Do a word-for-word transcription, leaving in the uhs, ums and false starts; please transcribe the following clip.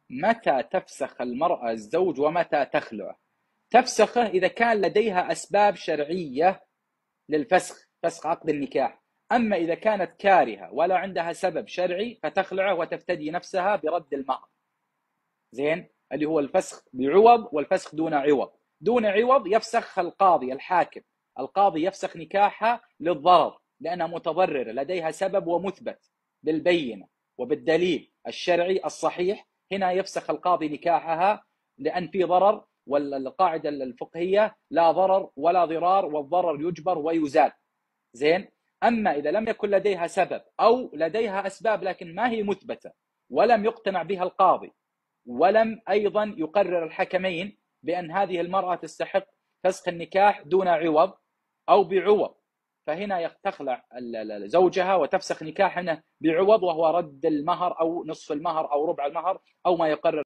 متى تفسخ المرأة الزوج ومتى تخلعه؟ تفسخه إذا كان لديها أسباب شرعية للفسخ، فسخ عقد النكاح. أما إذا كانت كارهة ولا عندها سبب شرعي فتخلعه وتفتدي نفسها برد المهر. زين، اللي هو الفسخ بعوض والفسخ دون عوض. دون عوض يفسخ القاضي الحاكم، القاضي يفسخ نكاحها للضرر لأنها متضررة لديها سبب ومثبت بالبينة وبالدليل الشرعي الصحيح. هنا يفسخ القاضي نكاحها لأن في ضرر، والقاعدة الفقهية لا ضرر ولا ضرار والضرر يجبر ويزال. زين. أما إذا لم يكن لديها سبب أو لديها أسباب لكن ما هي مثبتة ولم يقتنع بها القاضي ولم أيضا يقرر الحكمين بأن هذه المرأة تستحق فسخ النكاح دون عوض أو بعوض، فهنا تخلع زوجها وتفسخ نكاحنا بعوض، وهو رد المهر أو نصف المهر أو ربع المهر أو ما يقرر